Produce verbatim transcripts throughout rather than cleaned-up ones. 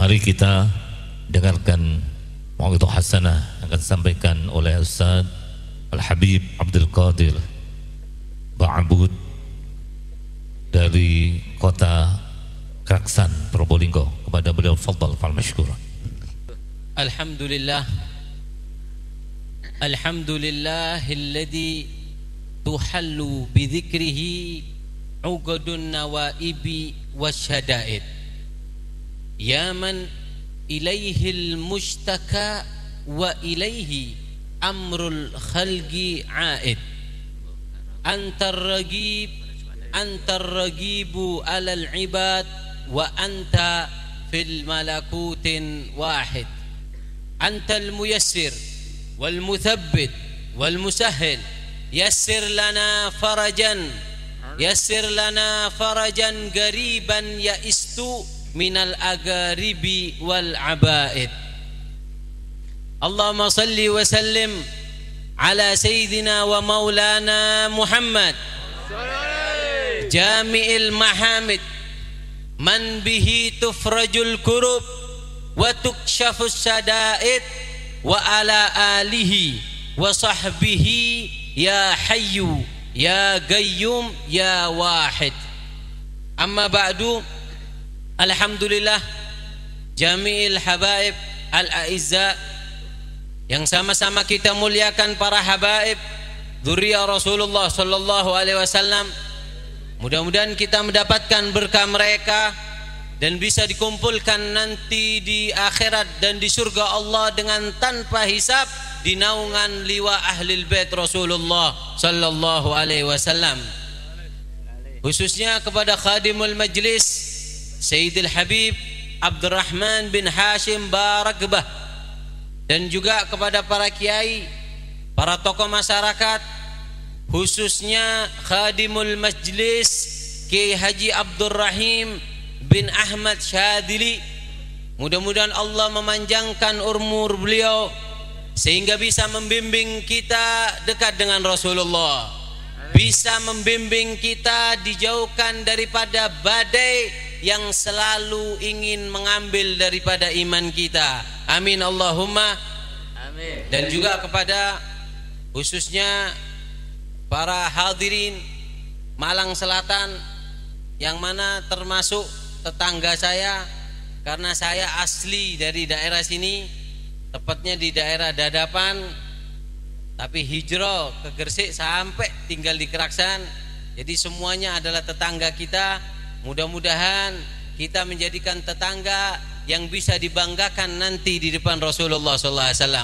Mari kita dengarkan mau'izah hasanah yang akan disampaikan oleh Ustaz Al-Habib Abdul Qadir Ba'abud dari kota Kraksan, Probolinggo. Kepada beliau, fadhal fal mashkur. Alhamdulillah, alhamdulillahilladzi tuhallu bidzikrihi uqadun nawaibi wasyada'id. Ya man ilaihil mushtaka wa ilaihi amrul khalqi a'id. Antar ragib, antar ragibu alal ibad, wa anta fil malakutin wahid. Antal muyassir wal muthabbit wal musahhil. Yassir lana farajan, yassir lana farajan gariban ya'istu minal agaribi wal abaid. Allahumma salli wa sallim ala sayyidina wa maulana Muhammad jami'il mahamid man bihi tufrajul kurub wa tukshafus sadaid wa ala alihi wa sahbihi ya hayyu ya qayyum ya wahid. Amma ba'du, alhamdulillah jami'il habaib al-a'izza yang sama-sama kita muliakan, para habaib dzurriyyah Rasulullah sallallahu alaihi wasallam. Mudah-mudahan kita mendapatkan berkah mereka dan bisa dikumpulkan nanti di akhirat dan di surga Allah dengan tanpa hisab di naungan liwa ahlil bait Rasulullah sallallahu alaihi wasallam. Khususnya kepada khadimul majlis Sayyidil Habib Abdurrahman bin Hashim Barakbah, dan juga kepada para kiai, para tokoh masyarakat, khususnya khadimul majlis Kiai Haji Abdurrahim bin Ahmad Syadili. Mudah-mudahan Allah memanjangkan umur beliau sehingga bisa membimbing kita dekat dengan Rasulullah, bisa membimbing kita dijauhkan daripada badai yang selalu ingin mengambil daripada iman kita. Amin Allahumma amin. Dan juga kepada khususnya para hadirin Malang Selatan, yang mana termasuk tetangga saya, karena saya asli dari daerah sini, tepatnya di daerah Dadapan, tapi hijrah ke Gresik sampai tinggal di Kraksan. Jadi semuanya adalah tetangga kita. Mudah-mudahan kita menjadikan tetangga yang bisa dibanggakan nanti di depan Rasulullah sallallahu alaihi wasallam.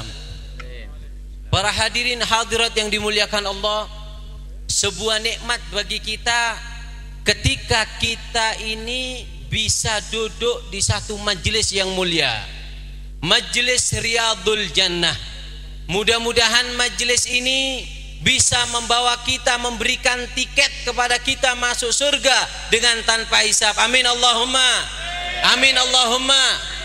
Para hadirin hadirat yang dimuliakan Allah, sebuah nikmat bagi kita ketika kita ini bisa duduk di satu majelis yang mulia, majelis Riyadul Jannah. Mudah-mudahan majelis ini bisa membawa kita, memberikan tiket kepada kita masuk surga dengan tanpa hisab. Amin Allahumma amin Allahumma.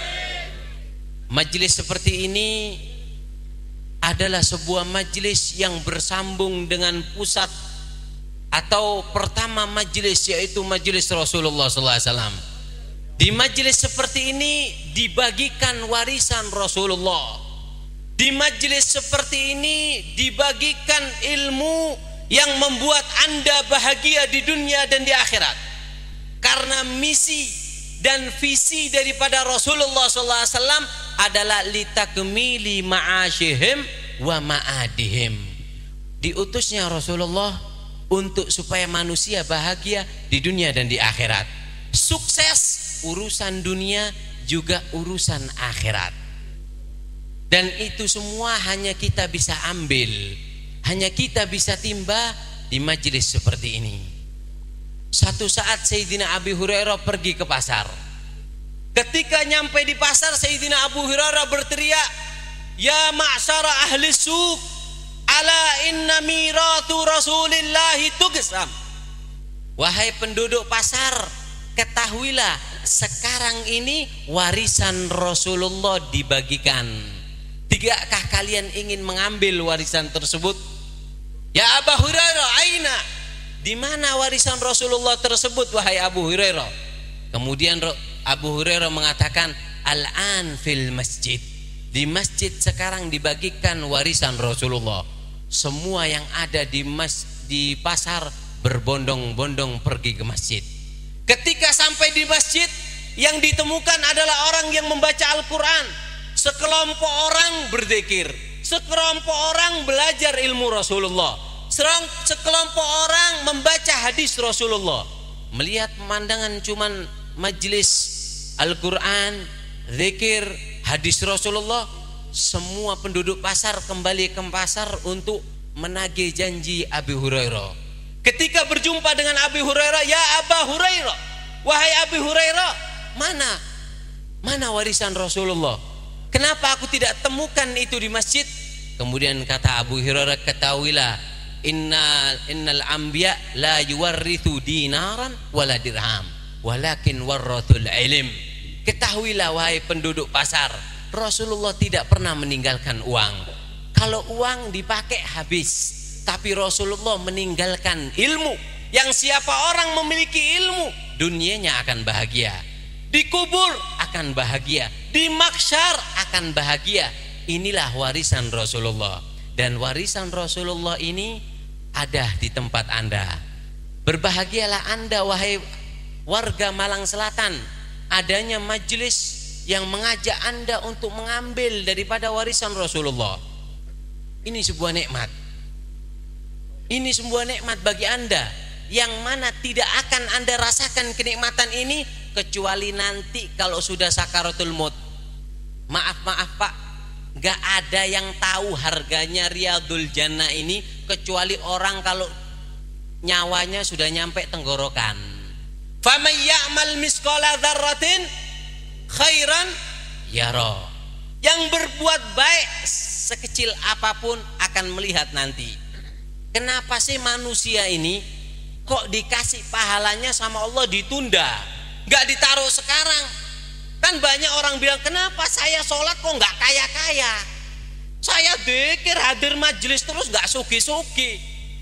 Majelis seperti ini adalah sebuah majelis yang bersambung dengan pusat atau pertama majelis, yaitu majelis Rasulullah sallallahu alaihi wasallam. Di majelis seperti ini dibagikan warisan Rasulullah. Di majelis seperti ini dibagikan ilmu yang membuat Anda bahagia di dunia dan di akhirat. Karena misi dan visi daripada Rasulullah sallallahu alaihi wasallam adalah litakmili ma'asyihim wa ma'adihim. Diutusnya Rasulullah untuk supaya manusia bahagia di dunia dan di akhirat. Sukses urusan dunia juga urusan akhirat. Dan itu semua hanya kita bisa ambil, hanya kita bisa timba di majelis seperti ini. Satu saat Sayyidina Abu Hurairah pergi ke pasar. Ketika nyampe di pasar, Sayyidina Abu Hurairah berteriak, "Ya ma'syara ahli suq, ala inna miratu Rasulillahi tugsam." Wahai penduduk pasar, ketahuilah sekarang ini warisan Rasulullah dibagikan. Tidakkah kalian ingin mengambil warisan tersebut? Ya Abu Hurairah, aina? Di mana warisan Rasulullah tersebut wahai Abu Hurairah? Kemudian Abu Hurairah mengatakan, al-an fil masjid. Di masjid sekarang dibagikan warisan Rasulullah. Semua yang ada di mas, di pasar berbondong-bondong pergi ke masjid. Ketika sampai di masjid, yang ditemukan adalah orang yang membaca Al-Quran. Sekelompok orang berzikir, sekelompok orang belajar ilmu Rasulullah, sekelompok orang membaca hadis Rasulullah. Melihat pemandangan cuman majelis Al-Quran, zikir, hadis Rasulullah, semua penduduk pasar kembali ke pasar untuk menagih janji Abi Hurairah. Ketika berjumpa dengan Abi Hurairah, ya Aba Hurairah, wahai Abi Hurairah, mana mana warisan Rasulullah? Kenapa aku tidak temukan itu di masjid? Kemudian kata Abu Hurairah, ketahuilah, innal innal anbiya la yuwarrithu dinaran wala dirham, walakin warrathul ilm. Ketahuilah wahai penduduk pasar, Rasulullah tidak pernah meninggalkan uang. Kalau uang dipakai habis, tapi Rasulullah meninggalkan ilmu. Yang siapa orang memiliki ilmu, dunianya akan bahagia, dikubur akan bahagia, di mahsyar akan bahagia. Inilah warisan Rasulullah. Dan warisan Rasulullah ini ada di tempat Anda. Berbahagialah Anda wahai warga Malang Selatan, adanya majelis yang mengajak Anda untuk mengambil daripada warisan Rasulullah. Ini sebuah nikmat. Ini sebuah nikmat bagi Anda, yang mana tidak akan Anda rasakan kenikmatan ini kecuali nanti kalau sudah sakaratul maut. Maaf maaf Pak, gak ada yang tahu harganya Riyadul Jannah ini kecuali orang kalau nyawanya sudah nyampe tenggorokan. Faman ya'mal misqala dzarratin khairan yara. Yang berbuat baik sekecil apapun akan melihat nanti. Kenapa sih manusia ini kok dikasih pahalanya sama Allah ditunda, gak ditaruh sekarang? Kan banyak orang bilang, kenapa saya sholat kok gak kaya-kaya, saya dzikir hadir majelis terus gak sugi-sugi.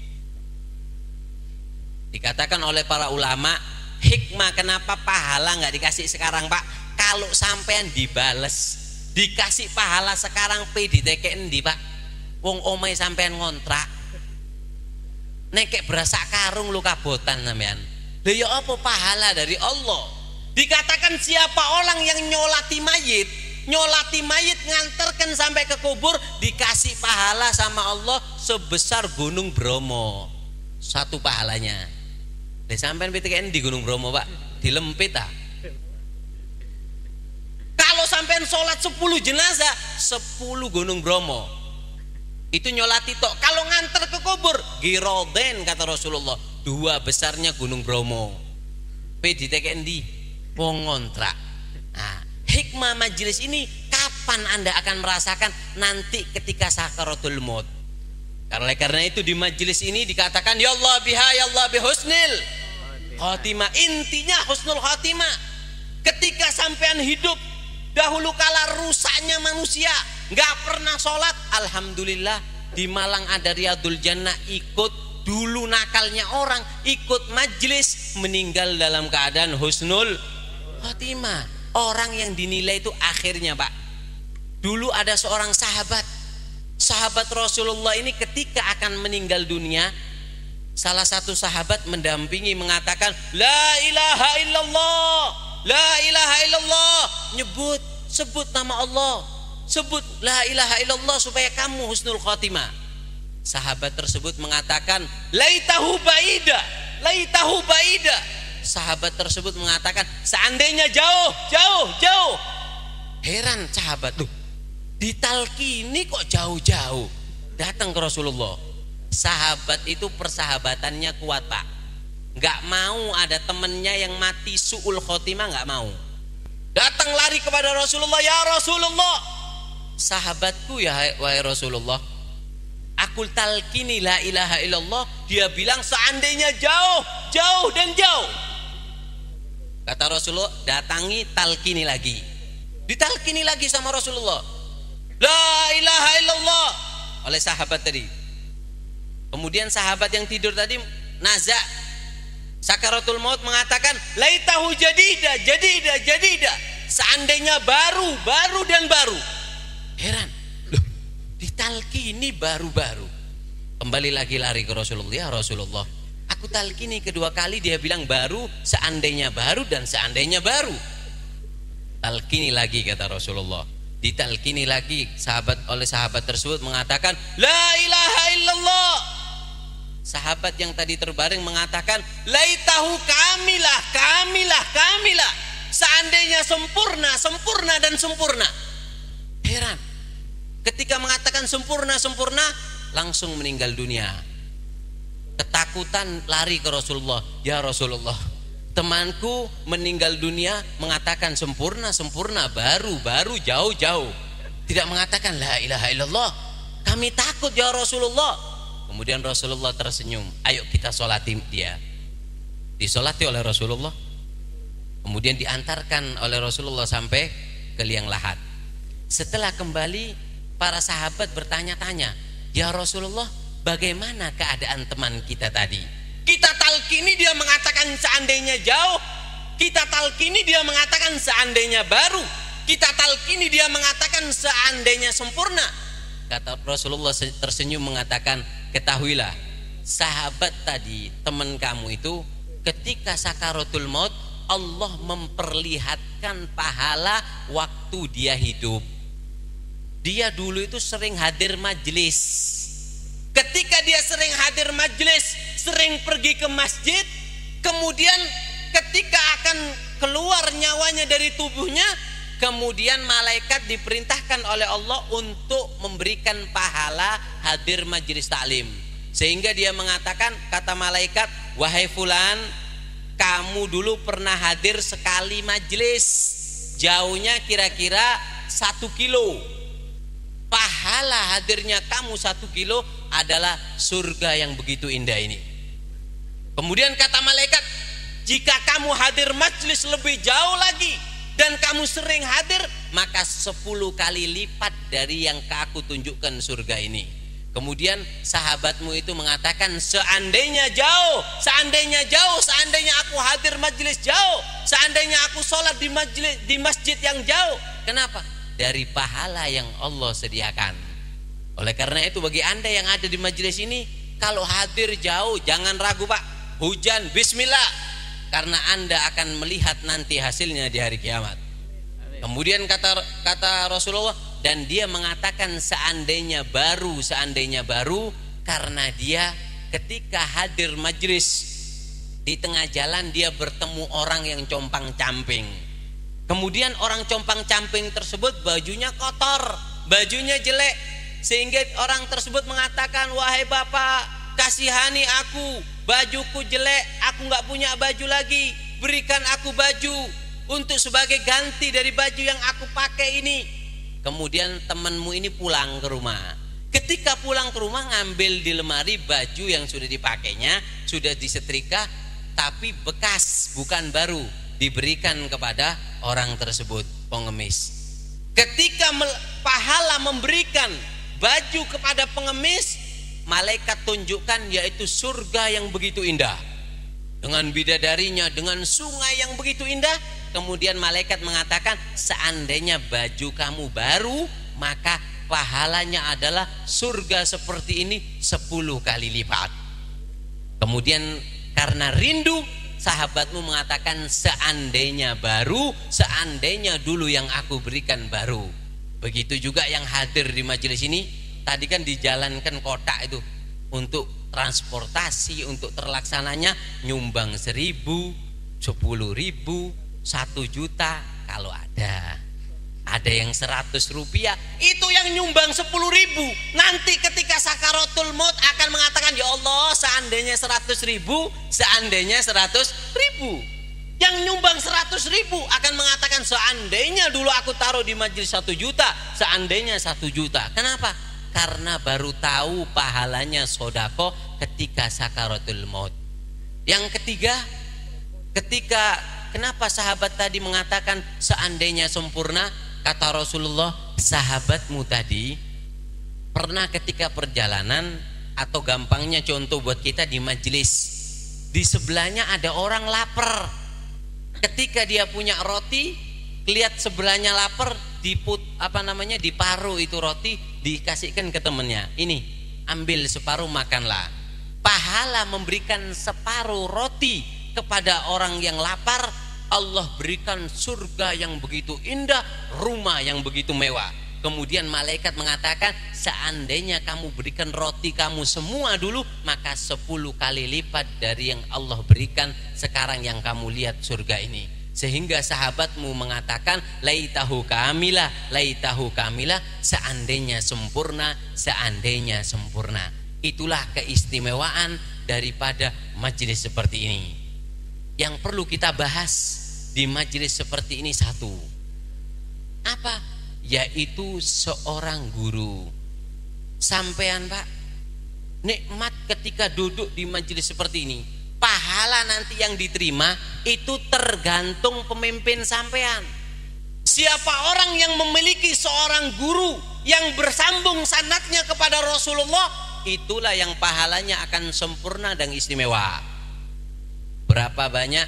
Dikatakan oleh para ulama, hikmah kenapa pahala gak dikasih sekarang Pak, kalau sampean dibales dikasih pahala sekarang pe ditekek endi Pak? Wong omai sampean ngontrak, nekek berasa karung lu kabotan sampean. Lha ya apa pahala dari Allah? Dikatakan siapa orang yang nyolati mayit, nyolati mayit nganterkan sampai ke kubur, dikasih pahala sama Allah sebesar Gunung Bromo. Satu pahalanya. Lah sampean pitikene di Gunung Bromo, Pak? Dilempit ah. Kalau sampean sholat sepuluh jenazah, sepuluh Gunung Bromo. Itu nyolati tok. Kalau nganter ke kubur, giroden kata Rasulullah, dua besarnya Gunung Bromo. Pe ditekek endi? Wong ngontrak. Nah, hikmah majelis ini kapan Anda akan merasakan? Nanti ketika sakaratul maut. Karena karena itu di majelis ini dikatakan ya Allah biha ya Allah bihusnil khatimah. Intinya husnul khatimah. Ketika sampean hidup, dahulu kala rusaknya manusia, nggak pernah sholat, alhamdulillah di Malang ada Riyadul Jannah, ikut dulu nakalnya orang, ikut majelis, meninggal dalam keadaan husnul khatimah. Orang yang dinilai itu akhirnya Pak. Dulu ada seorang sahabat, sahabat Rasulullah ini ketika akan meninggal dunia, salah satu sahabat mendampingi mengatakan la ilaha illallah, la ilaha illallah, nyebut, sebut nama Allah, sebut la ilaha illallah supaya kamu husnul khatimah. Sahabat tersebut mengatakan laitahu baida, laitahu baida. Sahabat tersebut mengatakan seandainya jauh, jauh, jauh. Heran sahabat tuh, ditalkini kok jauh-jauh. Datang ke Rasulullah. Sahabat itu persahabatannya kuat Pak, nggak mau ada temennya yang mati su'ul khotimah, nggak mau. Datang lari kepada Rasulullah, ya Rasulullah, sahabatku ya wahai Rasulullah, aku talkini la ilaha illallah, dia bilang seandainya jauh, jauh dan jauh. Kata Rasulullah, datangi talkini lagi. Ditalkini lagi sama Rasulullah, la ilaha illallah, oleh sahabat tadi. Kemudian sahabat yang tidur tadi naza sakaratul maut mengatakan laitahu jadida, jadida, jadida. seandainya baru, baru dan baru. Heran, loh, ditalkini baru-baru. Kembali lagi lari ke Rasulullah, ya Rasulullah, aku talkini kedua kali dia bilang baru, seandainya baru dan seandainya baru. Talkini lagi kata Rasulullah. Ditalkini lagi sahabat oleh sahabat tersebut mengatakan la ilaha illallah. Sahabat yang tadi terbaring mengatakan laitahu kamilah, kamilah, kamilah. Seandainya sempurna, sempurna dan sempurna. Heran, ketika mengatakan sempurna, sempurna, langsung meninggal dunia. Ketakutan lari ke Rasulullah, ya Rasulullah, temanku meninggal dunia mengatakan sempurna, sempurna, baru, baru, jauh, jauh. Tidak mengatakan la ilaha illallah. Kami takut ya Rasulullah. Kemudian Rasulullah tersenyum, ayo kita sholati dia. Disolati oleh Rasulullah. Kemudian diantarkan oleh Rasulullah sampai ke liang lahat. Setelah kembali, para sahabat bertanya-tanya, ya Rasulullah, bagaimana keadaan teman kita tadi? Kita talkini dia mengatakan seandainya jauh, kita talkini dia mengatakan seandainya baru, kita talkini dia mengatakan seandainya sempurna. Kata Rasulullah tersenyum mengatakan, ketahuilah, sahabat tadi, teman kamu itu ketika sakaratul maut Allah memperlihatkan pahala waktu dia hidup. Dia dulu itu sering hadir majelis. Ketika dia sering hadir majelis, sering pergi ke masjid, kemudian ketika akan keluar nyawanya dari tubuhnya, kemudian malaikat diperintahkan oleh Allah untuk memberikan pahala hadir majelis taklim. Sehingga dia mengatakan, kata malaikat, wahai fulan, kamu dulu pernah hadir sekali majelis, jauhnya kira-kira satu kilo. Pahala hadirnya kamu satu kilo adalah surga yang begitu indah ini. Kemudian kata malaikat, jika kamu hadir majelis lebih jauh lagi dan kamu sering hadir, maka sepuluh kali lipat dari yang aku tunjukkan surga ini. Kemudian sahabatmu itu mengatakan, seandainya jauh, seandainya jauh, seandainya aku hadir majelis jauh, seandainya aku sholat di majelis, di masjid yang jauh. Kenapa? Dari pahala yang Allah sediakan. Oleh karena itu, bagi anda yang ada di majelis ini, kalau hadir jauh jangan ragu pak, hujan bismillah, karena anda akan melihat nanti hasilnya di hari kiamat. Kemudian kata kata Rasulullah, dan dia mengatakan seandainya baru, seandainya baru, karena dia ketika hadir majelis di tengah jalan dia bertemu orang yang compang-camping. Kemudian orang compang-camping tersebut bajunya kotor, bajunya jelek, sehingga orang tersebut mengatakan, wahai bapak, kasihani aku, bajuku jelek, aku nggak punya baju lagi, berikan aku baju untuk sebagai ganti dari baju yang aku pakai ini. Kemudian temanmu ini pulang ke rumah. Ketika pulang ke rumah, ngambil di lemari baju yang sudah dipakainya, sudah disetrika, tapi bekas, bukan baru, diberikan kepada orang tersebut, pengemis. Ketika pahala memberikan baju kepada pengemis, malaikat tunjukkan yaitu surga yang begitu indah, dengan bidadarinya, dengan sungai yang begitu indah. Kemudian malaikat mengatakan, seandainya baju kamu baru, maka pahalanya adalah surga seperti ini sepuluh kali lipat. Kemudian karena rindu, sahabatmu mengatakan, seandainya baru, seandainya dulu yang aku berikan baru. Begitu juga yang hadir di majelis ini, tadi kan dijalankan kotak itu untuk transportasi, untuk terlaksananya nyumbang seribu, sepuluh ribu, satu juta, kalau ada ada yang seratus rupiah, itu yang nyumbang sepuluh ribu. Nanti ketika sakaratul maut akan mengatakan, ya Allah, seandainya seratus ribu, seandainya seratus ribu. Yang nyumbang seratus ribu akan mengatakan, seandainya dulu aku taruh di majelis satu juta, seandainya satu juta. Kenapa? Karena baru tahu pahalanya sodako ketika sakaratul maut. Yang ketiga, ketika kenapa sahabat tadi mengatakan seandainya sempurna? Kata Rasulullah, sahabatmu tadi pernah ketika perjalanan, atau gampangnya contoh buat kita di majelis, di sebelahnya ada orang lapar. Ketika dia punya roti, lihat sebelahnya lapar, diput apa namanya diparuh itu roti, dikasihkan ke temennya, ini ambil separuh makanlah. Pahala memberikan separuh roti kepada orang yang lapar, Allah berikan surga yang begitu indah, rumah yang begitu mewah. Kemudian malaikat mengatakan, seandainya kamu berikan roti kamu semua dulu, maka sepuluh kali lipat dari yang Allah berikan sekarang yang kamu lihat surga ini. Sehingga sahabatmu mengatakan, laitahu kamila, laitahu kamila, seandainya sempurna, seandainya sempurna. Itulah keistimewaan daripada majelis seperti ini. Yang perlu kita bahas di majelis seperti ini satu, apa? Yaitu seorang guru. Sampean Pak, nikmat ketika duduk di majelis seperti ini. Pahala nanti yang diterima itu tergantung pemimpin sampean. Siapa orang yang memiliki seorang guru yang bersambung sanadnya kepada Rasulullah, itulah yang pahalanya akan sempurna dan istimewa. Berapa banyak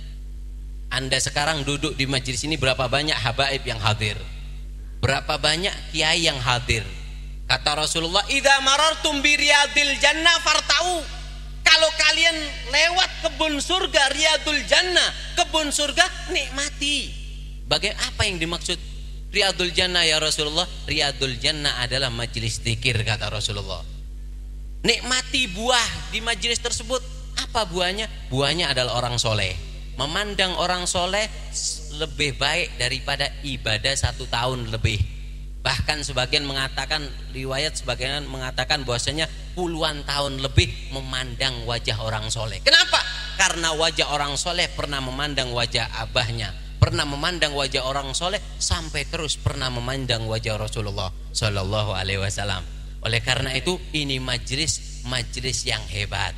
Anda sekarang duduk di majelis ini, berapa banyak habaib yang hadir, berapa banyak kiai yang hadir. Kata Rasulullah, idza marartum bi riyadil jannah fartau. Kalau kalian lewat kebun surga, riyadul jannah, kebun surga, nikmati. Bagaimana, apa yang dimaksud riyadul jannah ya Rasulullah? Riyadul jannah adalah majelis zikir, kata Rasulullah. Nikmati buah di majelis tersebut. Apa buahnya? Buahnya adalah orang soleh. Memandang orang soleh lebih baik daripada ibadah satu tahun lebih. Bahkan sebagian mengatakan, riwayat sebagian mengatakan bahwasanya puluhan tahun lebih memandang wajah orang soleh. Kenapa? Karena wajah orang soleh pernah memandang wajah abahnya, pernah memandang wajah orang soleh, sampai terus pernah memandang wajah Rasulullah Shallallahu Alaihi Wasallam. Oleh karena itu, ini majelis majelis yang hebat.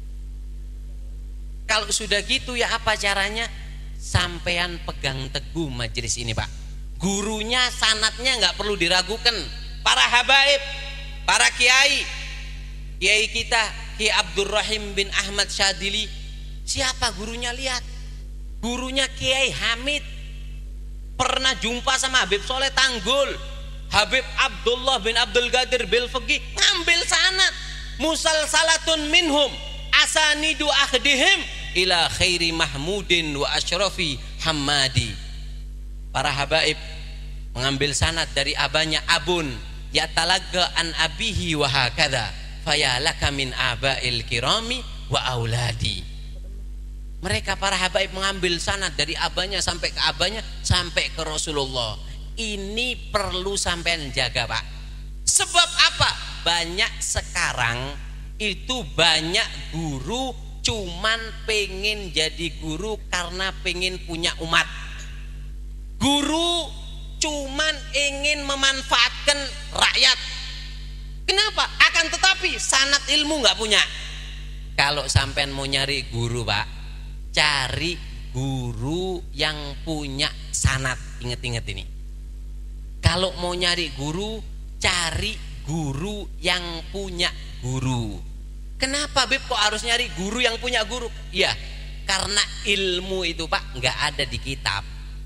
Kalau sudah gitu ya apa caranya? Sampean pegang teguh majelis ini Pak. Gurunya, sanatnya nggak perlu diragukan. Para habaib, para kiai, kiai kita Kiai Abdurrahim bin Ahmad Syadili, siapa gurunya? Lihat, gurunya Kiai Hamid. Pernah jumpa sama Habib Soleh Tanggul, Habib Abdullah bin Abdul Qadir Bilfaqih, ngambil sanad musalsalatun minhum asanidu akhdihim ila khairi mahmudin wa asyrafi hamadi. Para habaib mengambil sanad dari abahnya abun yatalagga an abihi wa hakadha fayalaka min abail kirami wa auladi. Mereka para habaib mengambil sanad dari abahnya sampai ke abahnya sampai ke Rasulullah. Ini perlu sampean jaga Pak. Sebab apa? Banyak sekarang itu banyak guru cuman pengen jadi guru karena pengen punya umat. Guru cuman ingin memanfaatkan rakyat. Kenapa? Akan tetapi sanad ilmu nggak punya. Kalau sampean mau nyari guru Pak, cari guru yang punya sanad. Ingat-ingat ini. Kalau mau nyari guru, cari guru yang punya guru. Kenapa Beb kok harus nyari guru yang punya guru? Ya, karena ilmu itu Pak nggak ada di kitab.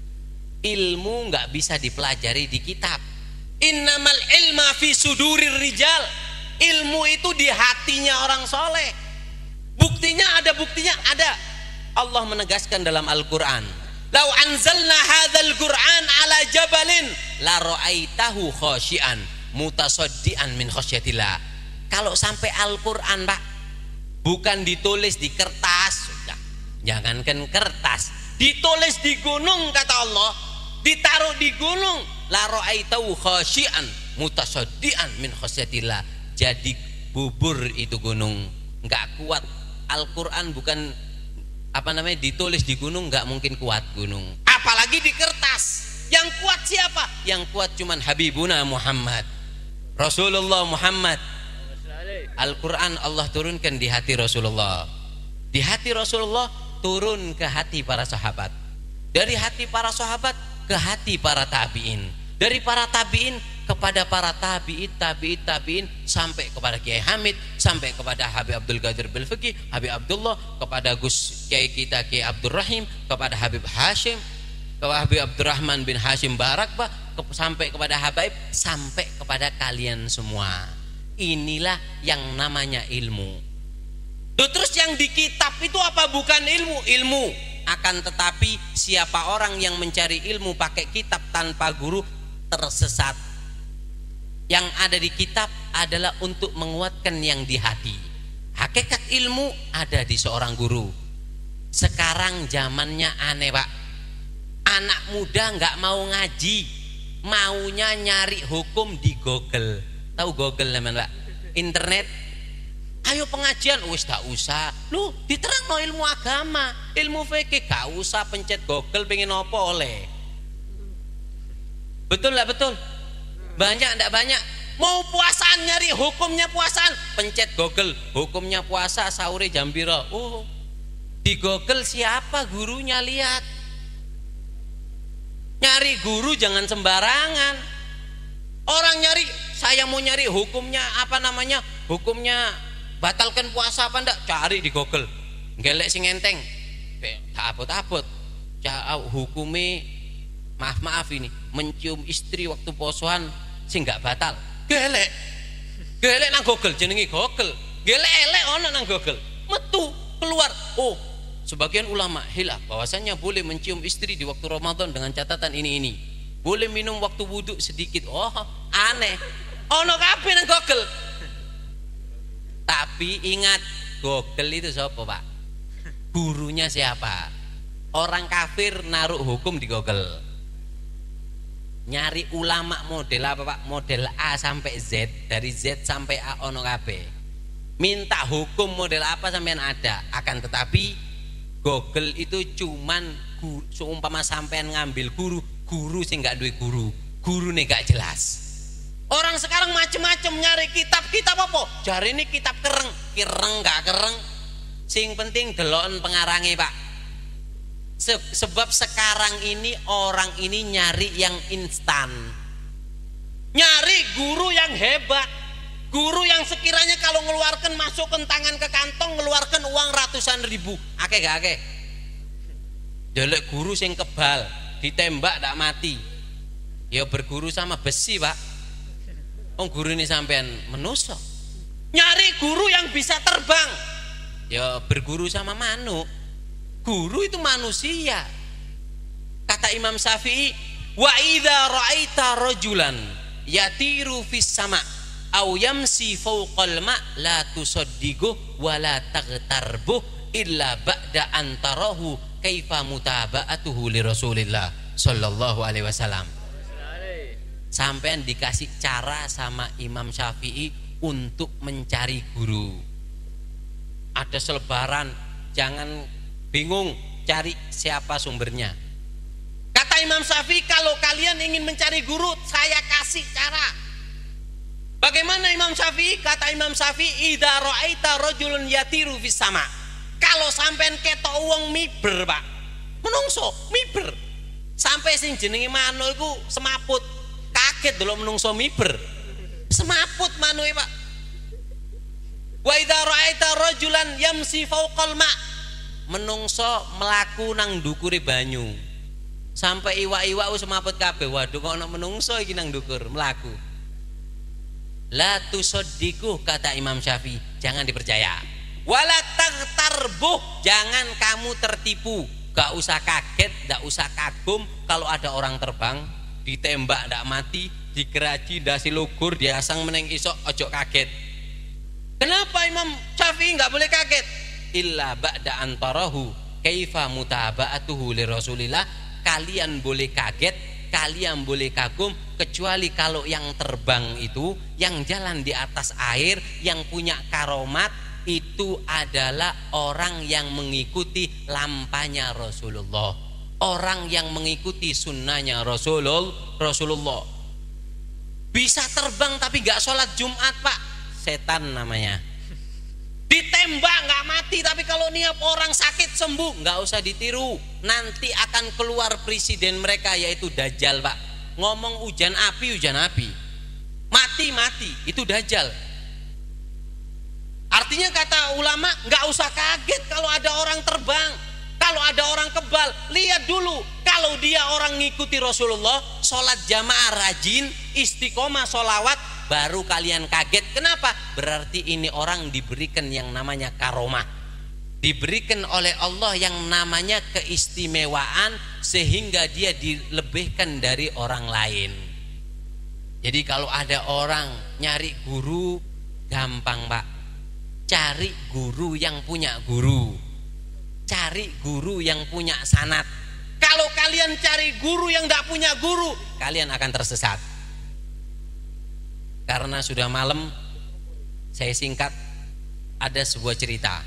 Ilmu nggak bisa dipelajari di kitab. Innamal ilma fi sudurir rijal. Ilmu itu di hatinya orang soleh. Buktinya ada, buktinya ada. Allah menegaskan dalam Al-Quran, lau anzalna hadzal Qur'an ala jabalin la ra'aitahu khasyian mutasaddian min khasyatillah. Kalau sampai Al-Quran Pak bukan ditulis di kertas, sudah, jangankan kertas, ditulis di gunung, kata Allah, ditaruh di gunung, la ra'aitahu khasyian mutasaddian min khasyatillah. Jadi bubur itu gunung, nggak kuat. Al-Quran bukan apa namanya ditulis di gunung, nggak mungkin kuat gunung, apalagi di kertas. Yang kuat siapa? Yang kuat cuman Habibuna Muhammad, Rasulullah Muhammad. Al-Quran Allah turunkan di hati Rasulullah, di hati Rasulullah turun ke hati para sahabat, dari hati para sahabat ke hati para tabi'in, dari para tabi'in kepada para tabi'in, tabi'in, tabi'in, sampai kepada Kiai Hamid, sampai kepada Habib Abdul Qadir Bilfaqih, Habib Abdullah, kepada Gus Kiai kita Kiai Abdurrahim, kepada Habib Hashim, ke Habib Abdurrahman bin Hashim Barak, bah, ke, sampai kepada Habaib, sampai kepada kalian semua. Inilah yang namanya ilmu. Tuh, terus yang di kitab itu apa? Bukan ilmu. Ilmu, akan tetapi siapa orang yang mencari ilmu pakai kitab tanpa guru tersesat. Yang ada di kitab adalah untuk menguatkan yang di hati. Hakikat ilmu ada di seorang guru. Sekarang zamannya aneh, Pak. Anak muda nggak mau ngaji, maunya nyari hukum di Google. Tahu Google teman, Pak? Internet. Ayo pengajian, wis tak usah. Lu diterang no ilmu agama, ilmu fikih, gak usah pencet Google pengen apa oleh. Betul nggak betul? Banyak ndak banyak. Mau puasaan, nyari hukumnya puasaan, pencet Google, hukumnya puasa sahur jam piro. Oh, di Google siapa gurunya, lihat. Nyari guru jangan sembarangan. Orang nyari, saya mau nyari hukumnya apa namanya? Hukumnya batalkan puasa apa ndak? Cari di Google. Gelek sing enteng. Tak abot-abot. Hukumnya maaf-maaf ini, mencium istri waktu posoan sing gak batal. Gelek. Gelek nang Google, jenenge Google. Gelek elek ono nang Google. Metu keluar. Oh, sebagian ulama hilaf bahwasanya boleh mencium istri di waktu Ramadan dengan catatan ini ini. Boleh minum waktu wudhu sedikit. Oh, aneh. Ono kabeh nang Google. Tapi ingat, Google itu siapa, Pak? Gurunya siapa? Orang kafir naruh hukum di Google. Nyari ulama model apa, Pak? Model A sampai Z, dari Z sampai A ono kabeh. Minta hukum model apa sampean ada. Akan tetapi Google itu cuman seumpama sampean ngambil guru, guru sing gak duwe guru, guru nih gak jelas. Orang sekarang macem-macem nyari kitab, kitab apa? Jari ini kitab kereng, kereng gak kereng. Sing penting deloken pengarangnya, Pak. Se sebab sekarang ini orang ini nyari yang instan, nyari guru yang hebat, guru yang sekiranya kalau ngeluarkan masukkan tangan ke kantong ngeluarkan uang ratusan ribu. Akeh gak akeh? Jelek guru sing kebal, ditembak tak mati. Ya berguru sama besi, Pak. Oh, guru ini sampean menuso. Nyari guru yang bisa terbang. Ya berguru sama manuk. Guru itu manusia. Kata Imam Syafi'i, wa idza ra'aita rajulan yatiru fis sama aw yamsi fawqal ma la tusaddiqu wa la taghtarbu illa ba'da antarahu kaifa mutaba'atuhu li Rasulillah sallallahu alaihi wasallam. Sampean dikasih cara sama Imam Syafi'i untuk mencari guru. Ada selebaran, jangan bingung cari siapa sumbernya. Kata Imam Syafi'i, kalau kalian ingin mencari guru, saya kasih cara. Bagaimana Imam Syafi'i? Kata Imam Syafi'i, idza ra'aita rajulun yatiru fis sama. Kalau sampean ketok wong miber, Pak. Menungso miber. Sampai sing jenenge manuk iku semaput. Kaget delok menungso miber. Semaput manuke, Pak. Wa idza ra'aita rajulan yamsi fawqal ma. Menungso melaku nang ndukure banyu. Sampai iwak-iwak wis semaput kabeh. Waduh, kok ana menungso iki nang ndukur melaku. La tusaddiqu, kata Imam Syafi'i, jangan dipercaya. Wala taghtarbuh, jangan kamu tertipu. Gak usah kaget, gak usah kagum kalau ada orang terbang, ditembak ndak mati, digeraji dasi lugur, diasang meneng isok, ojo kaget. Kenapa Imam Syafi'i nggak boleh kaget? Illa ba'da antarahu kaifa mutaba'atuhu li Rasulillah. Kalian boleh kaget, kalian boleh kagum, kecuali kalau yang terbang itu, yang jalan di atas air, yang punya karomat, itu adalah orang yang mengikuti lampanya Rasulullah, orang yang mengikuti sunnahnya Rasulullah. Rasulullah bisa terbang tapi gak sholat Jumat, Pak, setan namanya. Ditembak nggak mati, tapi kalau niat orang sakit sembuh, nggak usah ditiru. Nanti akan keluar presiden mereka, yaitu Dajjal, Pak. Ngomong hujan api, hujan api, mati mati, itu Dajjal. Artinya kata ulama, nggak usah kaget kalau ada orang terbang, kalau ada orang kebal. Lihat dulu, kalau Kalau dia orang ngikuti Rasulullah, sholat jamaah rajin, istiqomah sholawat, baru kalian kaget. Kenapa? Berarti ini orang diberikan yang namanya karomah, diberikan oleh Allah yang namanya keistimewaan, sehingga dia dilebihkan dari orang lain. Jadi kalau ada orang nyari guru, gampang Pak, cari guru yang punya guru, cari guru yang punya sanad. Kalau kalian cari guru yang tidak punya guru, kalian akan tersesat. Karena sudah malam, saya singkat, ada sebuah cerita.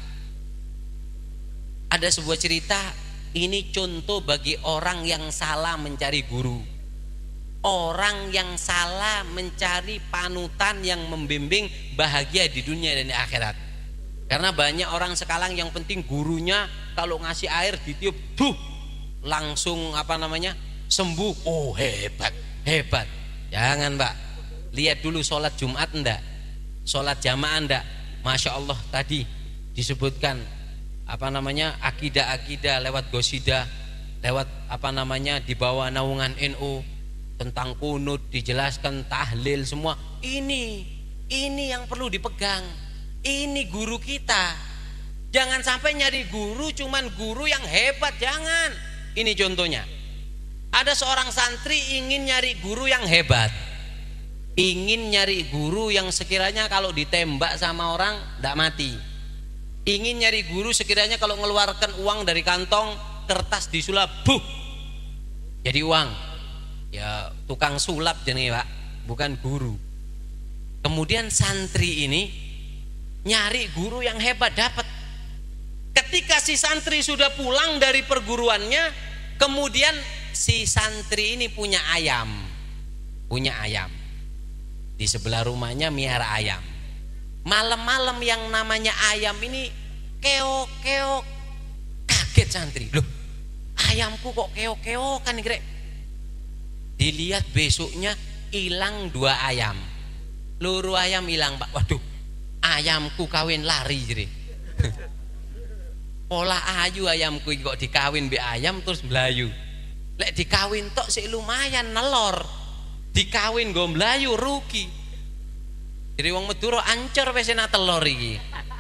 Ada sebuah cerita, ini contoh bagi orang yang salah mencari guru. Orang yang salah mencari panutan yang membimbing bahagia di dunia dan di akhirat. Karena banyak orang sekarang yang penting gurunya kalau ngasih air ditiup, duh, langsung apa namanya sembuh. Oh hebat, hebat. Jangan Pak, lihat dulu sholat Jumat enggak, sholat jamaah enggak. Masya Allah tadi disebutkan apa namanya akidah-akidah lewat gosida, lewat apa namanya di bawah naungan N U, tentang kunut dijelaskan, tahlil semua. Ini ini yang perlu dipegang. Ini guru kita. Jangan sampai nyari guru cuman guru yang hebat, jangan. Ini contohnya, ada seorang santri ingin nyari guru yang hebat, ingin nyari guru yang sekiranya kalau ditembak sama orang tidak mati, ingin nyari guru sekiranya kalau mengeluarkan uang dari kantong kertas disulap, buh, jadi uang. Ya tukang sulap jenenge Pak, bukan guru. Kemudian santri ini nyari guru yang hebat, dapat. Ketika si santri sudah pulang dari perguruannya, kemudian si santri ini punya ayam, punya ayam. Di sebelah rumahnya miara ayam. Malam-malam yang namanya ayam ini keok-keok. Kaget santri, loh ayamku kok keok-keok kan kira. Dilihat besoknya hilang dua ayam, loro ayam hilang Pak. Waduh, ayamku kawin lari jadi. Pola ayu ayamku kok dikawin be ayam terus melayu. Lek dikawin tok sih lumayan nelor, dikawin go melayu rugi. Jadi wong Madura ancur wis enak telur iki.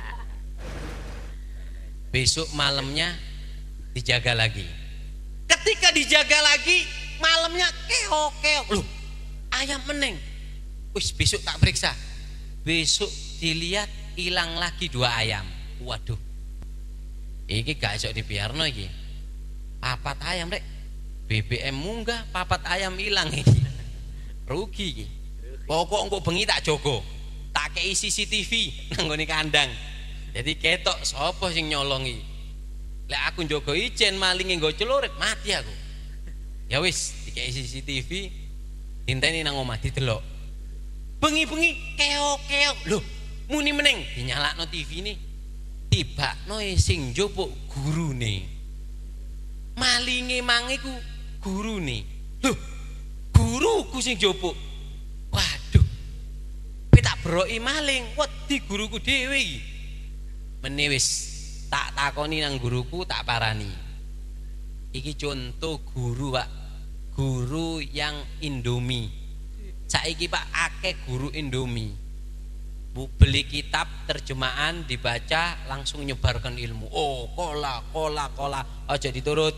Besok malamnya dijaga lagi. Ketika dijaga lagi, malamnya keok-keok. Loh, ayam meneng. Wis besok tak periksa. Besok dilihat hilang lagi dua ayam. Waduh, iki gak iso dibiarno iki. Papat ayam rek, B B M munggah, papat ayam hilang iki. Rugi iki. Pokok engko bengi tak jogo, tak kei C C T V nang ngene kandang. Jadi ketok sapa sing nyolongi. Lek aku njogo ijen malinge nggo celurit mati aku. Ya wis, dikei C C T V, inteni nang omah didelok. Bengi-bengi keok-keok. Loh, muni meneng dinyalakno T V ini. Tibakno sing njupuk gurune. Malinge mangiku gurune. Loh, guruku sing njupuk. Waduh. Kowe tak beroki maling, wedi guruku dhewe iki. Mene wis tak takoni nang guruku, tak parani. Iki contoh guru Pak, guru yang Indomie. Saiki Pak akeh guru Indomie. Bu, beli kitab terjemahan dibaca langsung nyebarkan ilmu. Oh kola kola kola aja diturut.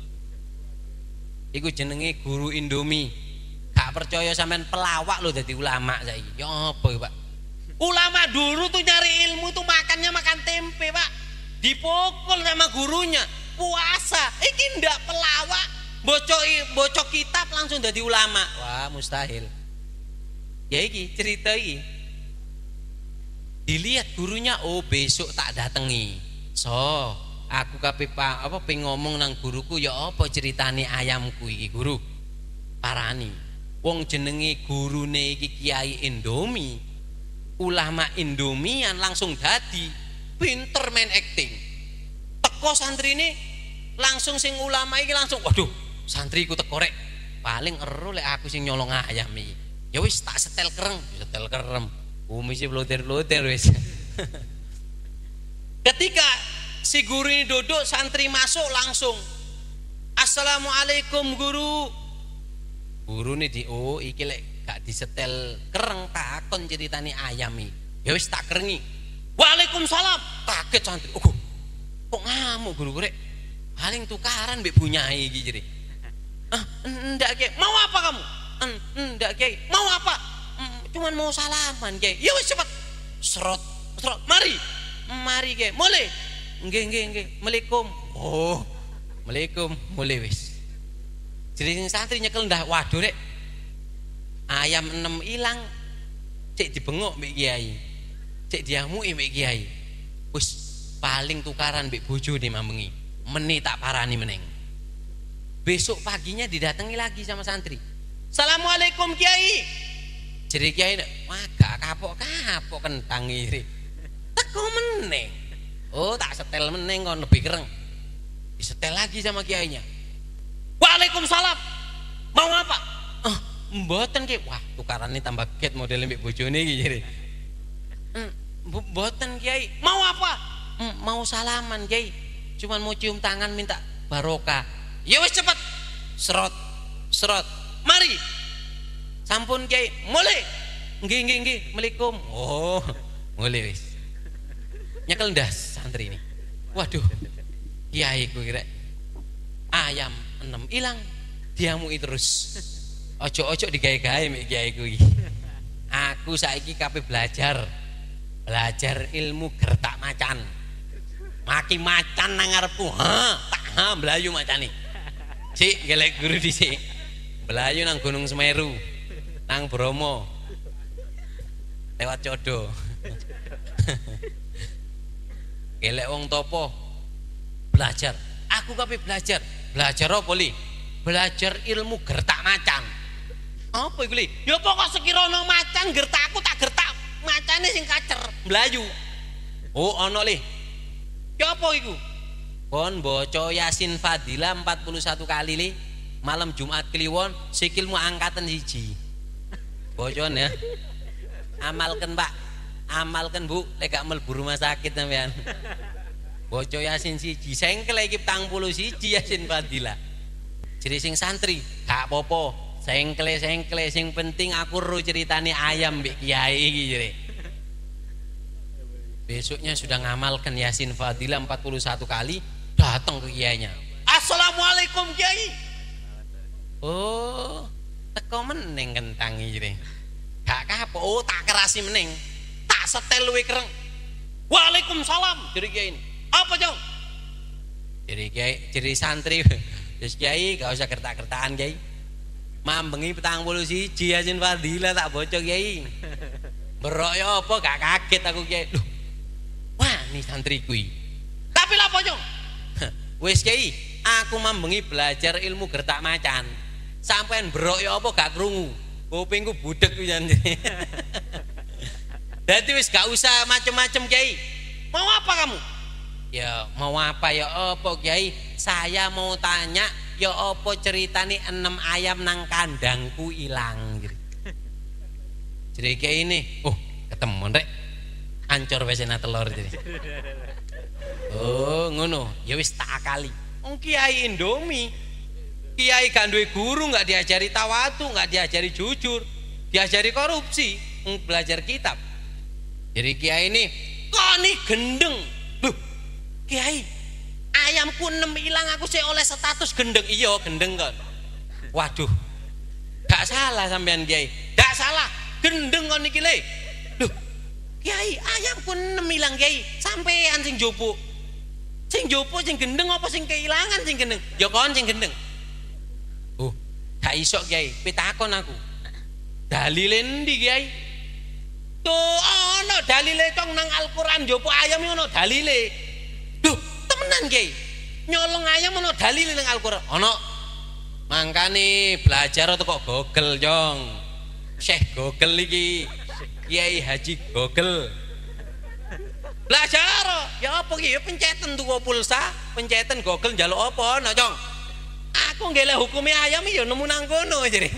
Iku jenenge guru Indomie. Gak percaya sampean pelawak lo jadi ulama saiki. Ya apa Pak? Ulama dulu tuh nyari ilmu tuh makannya makan tempe Pak. Dipukul sama gurunya. Puasa. Iki ndak pelawak. Bocok bocok kitab langsung jadi ulama. Wah mustahil. Ya iki cerita iki. Dilihat gurunya, oh besok tak datangi. So, aku kape pa, apa pengen ngomong nang guruku ya apa ceritane ayamku iki guru. Parani. Wong jenenge gurune iki Kiai Indomie. Ulama Indomian langsung dadi pinter main acting. Teko santri ini langsung sing ulama iki langsung waduh, santriku teko rek. Paling ero lek aku sing nyolong ayam iki. Ya wis tak setel kereng, setel kerem. Umisi bloter-bloter wis. Ketika si guru ini duduk, santri masuk langsung Assalamualaikum guru. Guru nih di oh iki lek gak disetel kereng takon ceritane ayam iki. Ya wis tak kerengi. Waalaikumsalam. Kaget santri. Oh, kok ngamuk guru rek? Paling tukaran mbek bunyai iki jere. Ah, ndak Kiai. Mau apa kamu? Ndak Kiai. Mau apa? Cuman mau salaman Kiai. Ya wis cepet. Serot, serot. Mari. Mari Kiai. Mulai. Nggih nggih nggih. Assalamualaikum. Oh. Waalaikum. Mulai wis. Jadi sing santri nyekel ndah waduh rek. Ayam enam ilang cek dibengok mbek Kiai. Cek diamuki mbek Kiai. Wis paling tukaran mbek bojone mambengi. Meni tak parani meneng. Besok paginya didatangi lagi sama santri. Assalamualaikum Kiai. Jadi Kiai, wah gak kapok-kapok kentang iri. Teko meneng. Oh tak setel meneng kon lebih kereng. Disetel lagi sama Kiainya. Waalaikumsalam. Mau apa? Ah, mboten Kiai. Wah, tukarannya tambah get modelnya mbek bojone iki jere. Hmm, mboten Kiai. Mau apa? Hmm, mau salaman Kiai. Cuman mau cium tangan minta barokah. Ya wis cepet. Serot. Serot. Mari. Sampun Kiai. Mulai. Nggih nggih nggih. Assalamualaikum. Oh, mulai wis. Nyekel ndas santri ini. Waduh. Kiai ku kira ayam enam ilang diamui terus. Ojo-ojo digawe-gawe mek kiai ku iki. Aku saiki kabeh belajar. Belajar ilmu gertak macan. Maki macan nang ngarepku. Ha, tak ha mlayu macane. Sik gelek guru dhisik. Mlayu nang Gunung Semeru. Nang Bromo. Lewat Codo. Gelek wong topo. Belajar. Aku kabeh belajar. Belajar apa li? Belajar ilmu gertak macan. Apa iku li? Ya pokok sekira ana macan gertakku tak gertak macane sing kacer mlayu. Oh ana li. Ya apa iku? Kon baca Yasin Fadilah empat puluh satu kali li. Malam Jumat Kliwon sikilmu angkatan siji. Bocon ya. Amalkan Pak. Amalkan Bu, lek gak mlebu rumah sakit sampean. Baca Yasin siji, sengkel iki petang puluh siji Yasin Fadilah. Jadi sing santri, gak apa-apa, sengkle-sengkle sing penting aku ro ceritane ayam mbek Kiai iki jere. Besoknya sudah ngamalkan Yasin Fadilah empat puluh satu kali, datang ke Kiainya. Assalamualaikum Kiai. Oh, teko meneng kentang iki jere. Gak kapok, oh tak kerasi meneng. Tak setel luwih kereng. Waalaikumsalam dari Kiai ini. Apa Jong? Jadi Kiai, jadi santri. Terus Kiai gak usah gertak-gertakan Kiai. Mambengi petang puluh siji Yasin Fadilah tak bocok Kiai. Berok ya apa gak kaget aku Kiai. Loh. Wah, ini santri kui. Tapi lah apa Jong? Wis Kiai, aku mambengi belajar ilmu gertak macan. Sampean berok ya apa gak krungu. Kupingku budek ku jan. Dadi wis gak usah macem-macem Kiai. Mau apa kamu? Ya mau apa ya apa Kiai? Saya mau tanya ya apa ceritane enam ayam nang kandangku ilang. Jadi Kiai ini, oh ketemu rek, ancur wis enak telur jadi. Oh ngono, ya wis tak akali. Wong Kiai Indomie, Kiai gak duwe guru, nggak diajari tawadu, nggak diajari jujur, diajari korupsi, belajar kitab. Jadi Kiai ini, kok nih gendeng. Loh, Kiai, ayamku enam hilang aku sih oleh status gendeng. Iya gendeng kan. Waduh, gak salah sampean Kiai, gak salah gendeng kan niki le. Loh, Kiai, ayamku enam hilang Kiai, sampean sing jopo, sing jopo sing gendeng apa sing kehilangan sing gendeng? Ya kon sing gendeng. Oh, gak iso Kiai, pitakon aku. Dalile endi Kiai? Tuh ana dalile kong nang Al-Qur'an jopo ayam ono dalile. Duh, temenan Kiai. Nyolong ayam ono dalile nang Al-Qur'an. Ono. Mangkane belajar teko Google, Jong. Syekh Google iki. Kiai Haji Google. Belajar. Ya apa iki? Ya penceten tuku pulsa, penceten Google njaluk apa ono, Jong? Aku ngeleh hukume ayam ya nemu nang kono jere.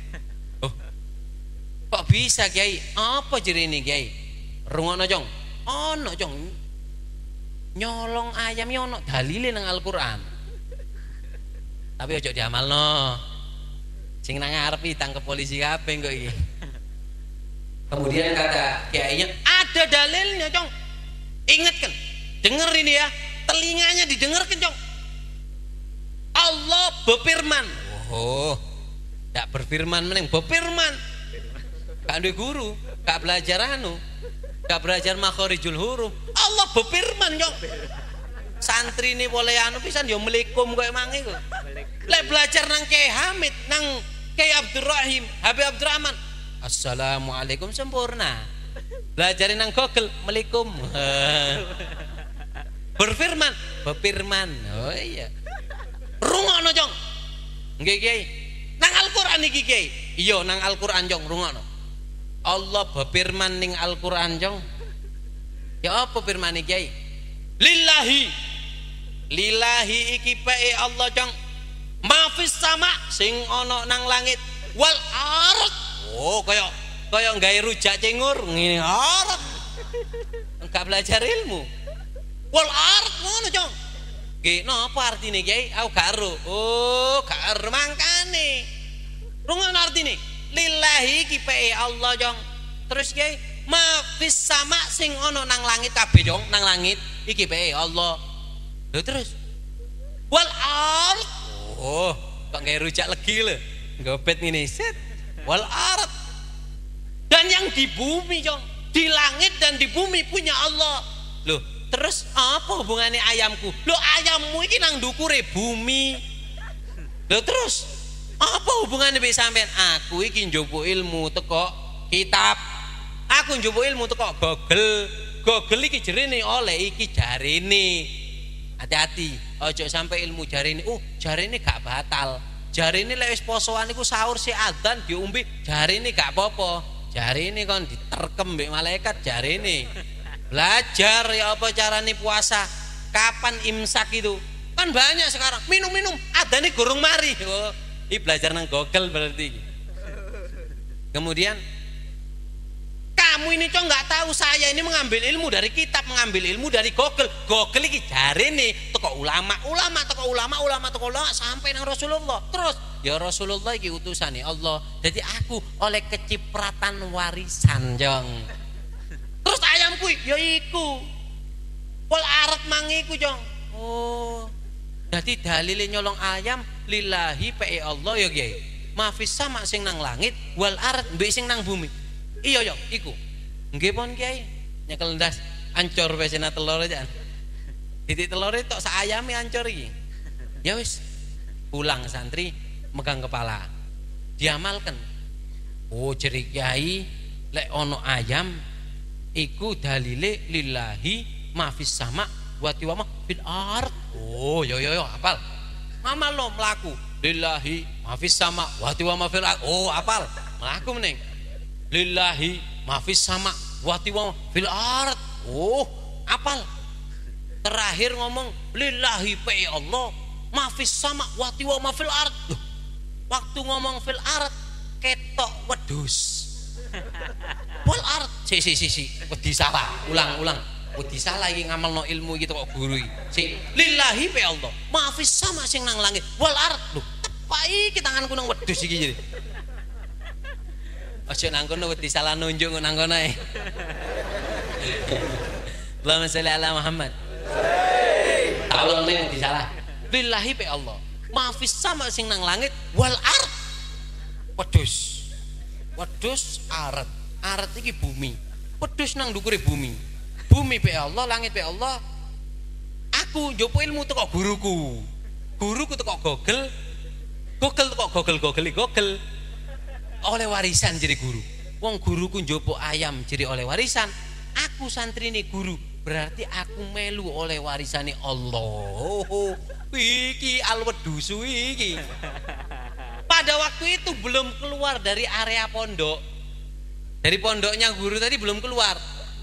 Kok bisa Kiai? Apa jere ini Kiai? Rungono Jong. Ono Jong. Nyolong ayam ya ono dalile nang Al-Qur'an. Tapi ojo diamalno. Sing nang ngarep ditangkep polisi kabeh kok iki. Kemudian kata kiainya, ada dalilnya, Cong. Ingatkan. Dengar ini ya. Telinganya didengarkan, Cong. Allah berfirman. Oh. Enggak berfirman meneng, berfirman. Gak ada guru, gak belajar anu. Gak belajar makhorijul huruf. Allah berfirman, Cong. Santri ini boleh anu pisan yo melikum koyo mangi kok. Lek belajar nang Kiai Hamid, nang Kiai Abdurrahim, Habib Abdurrahman. Assalamualaikum sempurna. Belajarin nang Google melikum. Berfirman, berfirman. Oh iya. Rungokno, Jong. Nggih, Kiai. Nang Al-Qur'an iki, Kiai. Iya, nang Al-Qur'an, Jong, rungokno. Allah berfirman ning Al-Qur'an, Jong. Ya apa firman iki, Kiai? Lillahi. Lillahi iki pae Allah, Jong. Mafis sama sing ana nang langit wal ard. Oh, kaya kaya gawe rujak cengur ngene ard. Enggak belajar ilmu. Wal ard ngono, Jong. Nggih, napa artine, Kiai? Aku gak ero. Oh, gak ero mangkane. Rungono artine. Lillahi iki pae Allah, Jong. Terus, Kiai, mafis sama sing ana nang langit kabeh, Jong, nang langit iki pae Allah. Lho terus. Wal ard. Oh, kok gawe rujak legi lho. Gobet ngene set. Wal ard. Dan yang di bumi, Jong, di langit dan di bumi punya Allah. Loh, terus apa hubungannya ayamku? Loh, ayammu iki nang ndukure bumi. Loh, terus apa hubungannya mbek sampean? Aku iki njupuk ilmu teko kitab. Aku njupuk ilmu teko Google. Google iki jerene oleh iki jarene. Hati-hati, ojo sampai ilmu jarene. Oh, jarene gak batal. Jarene lek wis posoan iku sahur si adzan diombe, jarene gak apa-apa. Jarene kon diterkem mbek malaikat jarene. Belajar ya apa carane puasa, kapan imsak itu. Kan banyak sekarang minum-minum adzane gurung mari. Oh, ini belajar nang Google berarti. Kemudian kamu ini Cong nggak tahu saya ini mengambil ilmu dari kitab, mengambil ilmu dari Google. Google iki jarene teko ulama, ulama teko ulama, ulama teko ulama sampai nang Rasulullah. Terus ya Rasulullah iki utusane Allah. Jadi aku oleh kecipratan warisan, Jong. Terus ayamku ya iku. Wal arat mangiku, Jong. Oh. Jadi dalile nyolong ayam lillahi pe Allah ya, Kiai. Mafis sama sing nang langit wal arat mbek sing nang bumi. Iya, Jong, iku. Nggih pon, Kiai. Nyekel ndas ancur wis ana telur aja. Titik telur tok sak ayame ancur iki. Ya wis. Pulang santri megang kepala. Diamalkan. Oh, jeri Kiai, lek ono ayam iku dalile lillahi mafis sama wa tiwama fil ard. Oh, yo yo yo apal. Amal lo mlaku. Lillahi mafis sama wa tiwama fil ard. Oh, apal. Mlaku meneng. Lillahi mafis sama wa tiwama fil ard. Oh, apal. Terakhir ngomong lillahi pe Allah mafis sama wa tiwama fil ard. Waktu ngomong fil ard ketok wedhus. Wal ard. Si si si si, wedi salah. Ulang ulang. Wedi salah iki ngamalno ilmu iki kok guru iki. Si lillahi pe Allah. Maafis sama sing nang langit. Wal ard. Lho, tepak iki tanganku nang wedhus iki jadi. Aja nang kono wedi salah nunjuk nang kono ae. Allahumma sholli ala Muhammad. Tolong ning wedi salah. Lillahi pe Allah. Maafis sama sing nang langit. Wal ard. Wedhus. Wedhus arat. Arat iki bumi. Wedhus nang ndukure bumi. Bumi pe Allah, langit pe Allah. Aku njopo ilmu teko guruku. Guruku teko Google. Google teko Google Google Google. Oleh warisan jadi guru. Wong guruku njopo ayam jadi oleh warisan. Aku santrine guru. Berarti aku melu oleh warisane Allah. Oh, iki alwedusu iki. Pada waktu itu belum keluar dari area pondok. Dari pondoknya guru tadi belum keluar.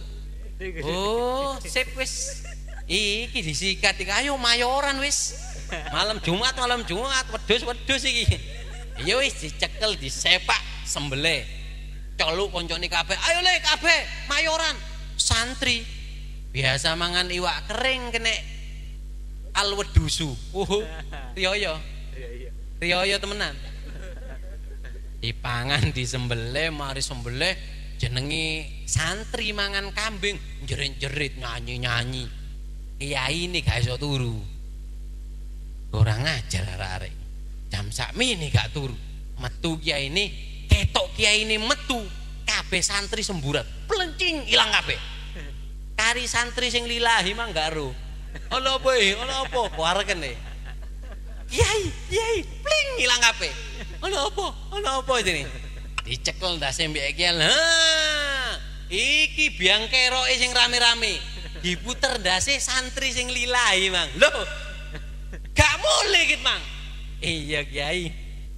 Oh, sip wis. Iki disikat iki ayo mayoran wis. Malam Jumat, malam Jumat wedhus-wedhus iki. Ya wis dicekel, disepak, sembelih. Coluk koncone kabeh. Ayo le kabeh mayoran. Santri biasa mangan iwak kering kene alwedusu. Oh, iya iya. Riyo temenan. Dipangan disembelih, mari sembelih jenengi santri mangan kambing, jerit-jerit nyanyi-nyanyi. Kiai ini gak iso turu. Kurang ajar arek-arek. Jam sakmene gak turu. Metu kiai ini, ketok kiai ini metu, kabeh santri semburat, pelencing ilang kabeh. Kari santri sing lillahi mah gak ro. Ono apa iki? Ono apa? Wareken e. Kiai, kiai, pling ilang kabeh. Ono apa? Ono apa iki? Dicekel ndase mbek kiai. Ha, iki biang keroke sing rame-rame. Diputer ndase santri sing lillahi, Mang. Lho. Gak mulih gitu, Mang. Iya, Kiai.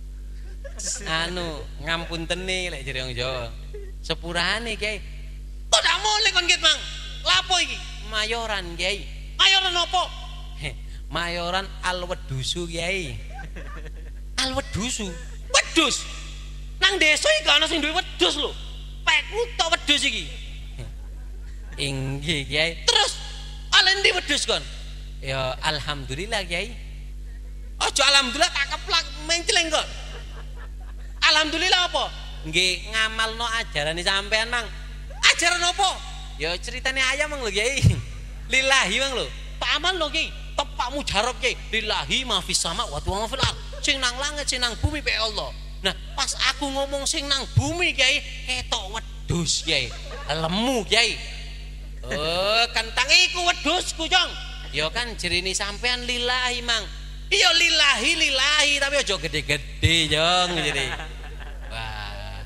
Anu, ngampuntene lek jere wong Jawa. Sepurane, Kiai. Kok gak mulih kon gitu, Mang? Lapo iki? Mayoran, Kiai. Mayoran apa? Mayoran alwedusu, Kiai. Alwedusu. Wedus. Nang desa iki ana sing duwe wedhus lho. Pekku tok wedhus iki. Inggih, Kiai. Terus ale ndi wedhus kon? Ya alhamdulillah, Kiai. Ojo alhamdulillah tak keplak mencleng kon. Alhamdulillah apa? Nggih ngamalno ajarane sampean, Mang. Ajaran apa? Ya ceritane ayam Mang lho, Kiai. Lillahi Mang lho. Tak amal lho, Kiai. Tepak mujarab, Kiai. Lillahi ma fis sama wa ma fil ard. Sing nang langit, sing nang bumi pe Allah. Nah, pas aku ngomong sing nang bumi, Kiai, ketok wedhus, Kiai. Lemu, Kiai. Oh, kentang iku wedhusku, Jong. Ya kan jerine sampean lillahi, Mang. Iya lillahi lillahi tapi aja gede-gede, Jong, jadi. Wah.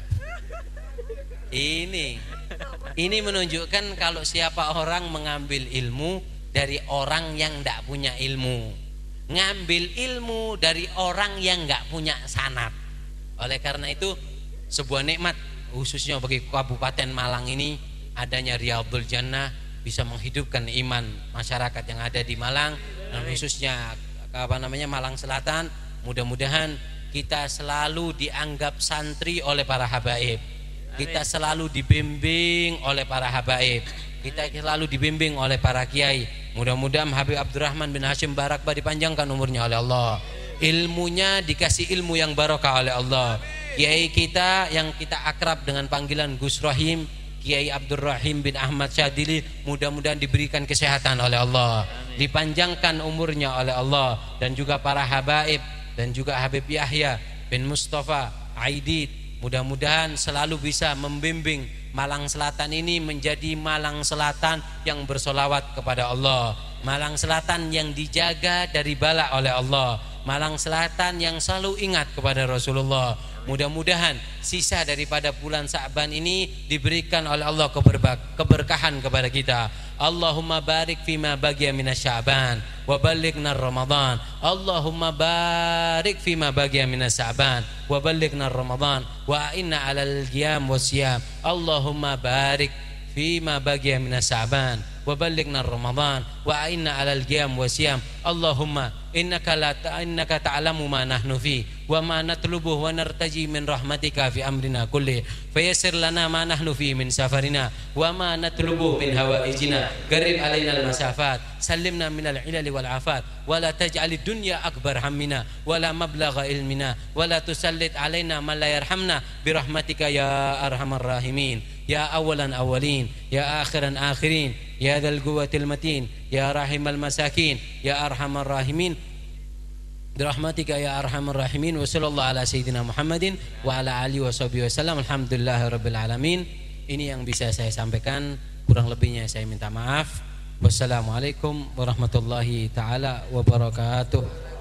Ini ini menunjukkan kalau siapa orang mengambil ilmu dari orang yang enggak punya ilmu. Ngambil ilmu dari orang yang enggak punya sanad. Oleh karena itu sebuah nikmat khususnya bagi Kabupaten Malang ini adanya Riyadhul Jannah bisa menghidupkan iman masyarakat yang ada di Malang dan khususnya apa namanya Malang Selatan. Mudah-mudahan kita selalu dianggap santri oleh para habaib. Kita selalu dibimbing oleh para habaib. Kita selalu dibimbing oleh para kiai. Mudah-mudahan Habib Abdurrahman bin Hashim Barakbah dipanjangkan umurnya oleh Allah. Ilmunya dikasih ilmu yang barokah oleh Allah. Kiai kita yang kita akrab dengan panggilan Gus Rahim, Kiai Abdul Rahim bin Ahmad Syadili, mudah-mudahan diberikan kesehatan oleh Allah, dipanjangkan umurnya oleh Allah, dan juga para habaib dan juga Habib Yahya bin Mustafa Aidid, mudah-mudahan selalu bisa membimbing Malang Selatan ini menjadi Malang Selatan yang bersolawat kepada Allah, Malang Selatan yang dijaga dari bala oleh Allah, Malang Selatan yang selalu ingat kepada Rasulullah. Mudah-mudahan sisa daripada bulan Sa'ban ini diberikan oleh Allah keberkahan kepada kita. Allahumma barik fima bagiya minas Sya'ban wa ballighna Ramadan. Allahumma barik fima bagiya minas Sya'ban wa ballighna Ramadan wa inna 'alal qiyam wasyam. Allahumma barik fima bagiya minas Sya'ban wa ballighna Ramadan wa inna 'alal qiyam wasyam. Allahumma innaka la innaka ta'lamu ma nahnu fi wa ma natlubuhu wa nartaji min rahmatika fi amrina kulli fayassir lana ma nahnu fi min safarina wa ma natlubuhu min hawaijina qarib alaina al-masafat sallimna min al-ilal wal afat wa la taj'alid dunya akbar hammina wa la mablagha ilmina wa la tusallit alaina man la yarhamna bi rahmatika ya arhamar rahimin ya awalan awalin ya akhiran akhirin ya dzal quwwatil matin ya rahimal masakin ya arhamar rahimin birahmatika ya arhamar rahimin. Wa sallallahu ala sayyidina Muhammadin wa ala alihi washabihi wasallam. Alhamdulillahirabbil alamin. Ini yang bisa saya sampaikan, kurang lebihnya saya minta maaf. Wassalamualaikum warahmatullahi taala wabarakatuh.